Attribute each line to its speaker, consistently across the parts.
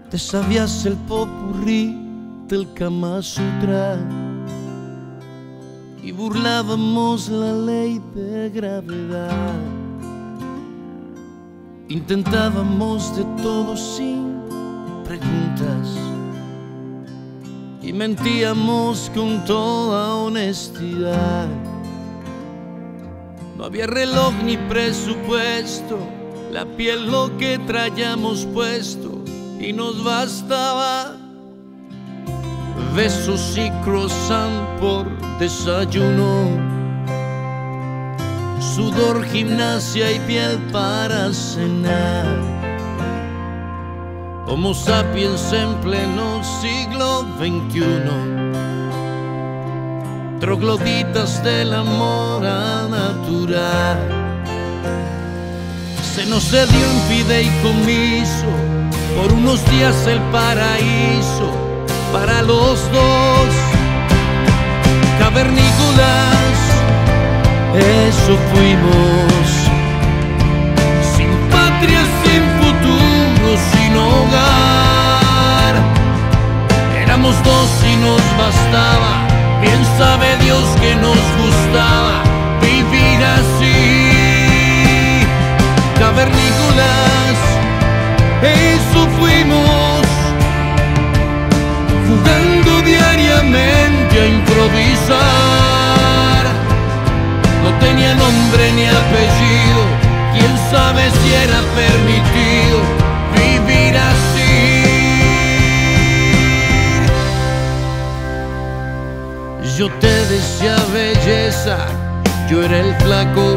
Speaker 1: te sabías el popurrí del Kama Sutra y burlábamos la ley de gravedad. Intentábamos de todo sin preguntas y mentíamos con toda honestidad. No había reloj ni presupuesto, la piel lo que traíamos puesto y nos bastaba. Besos y croissant por desayuno, sudor, gimnasia y piel para cenar. Homo sapiens en pleno siglo XXI, trogloditas del amor al natural. Se nos dio en fideicomiso por unos días el paraíso para los dos, cavernícolas, eso fuimos, sin patria, sin futuro, sin hogar. Éramos dos y nos bastaba, bien sabe Dios que nos gustaba vivir así, cavernícolas, eso fuimos, jugando diariamente a improvisar. No tenía nombre ni apellido, quién sabe si era permitido vivir así. Yo te decía belleza, yo era el flaco.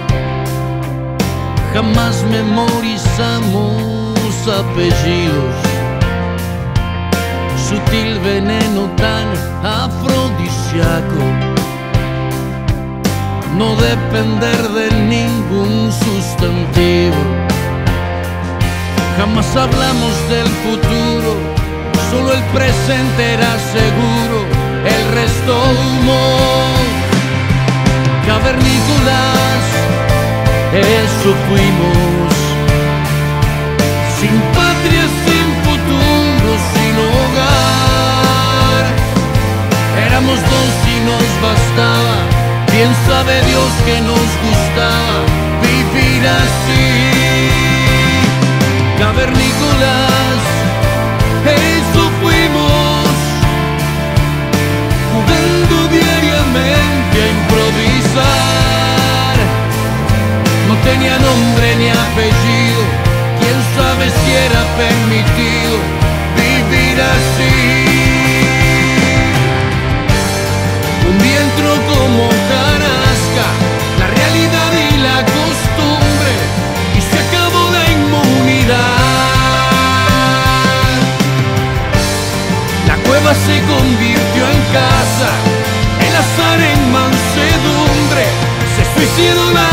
Speaker 1: Jamás memorizamos apellidos. Sutil veneno tan afrodisíaco, no depender de ningún sustantivo. Jamás hablamos del futuro, solo el presente era seguro, el resto humo. Cavernícolas, eso fuimos, sin patria, sin futuro, sin hogar. Éramos dos y nos bastaba, bien sabe Dios que nos gustaba vivir así, cavernícolas, eso fuimos, jugando diariamente a improvisar. No tenía nombre ni apellido, quién sabe si era permitido vivir así. Un día entró como tarasca la realidad y la costumbre y se acabó la inmunidad. La cueva se convirtió en casa, el azar en mansedumbre, se suicidó la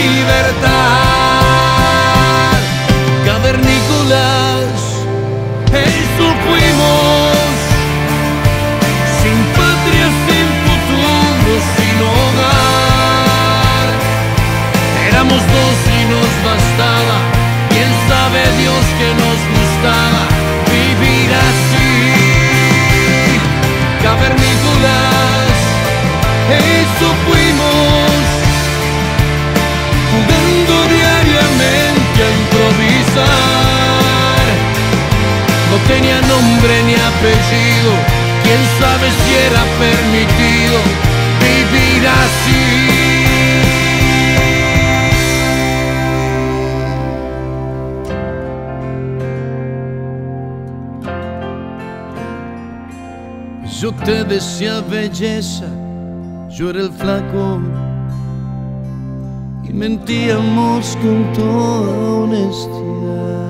Speaker 1: libertad. Cavernícolas, eso fuimos, sin patria, sin futuro, sin hogar. Éramos dos y nos bastaba, bien sabe Dios que nos gustaba vivir así, cavernícolas, eso fuimos, jugando diariamente a improvisar. No tenía nombre ni apellido, quién sabe si era permitido vivir así. Yo te decía belleza, yo era el flaco y mentíamos con toda honestidad.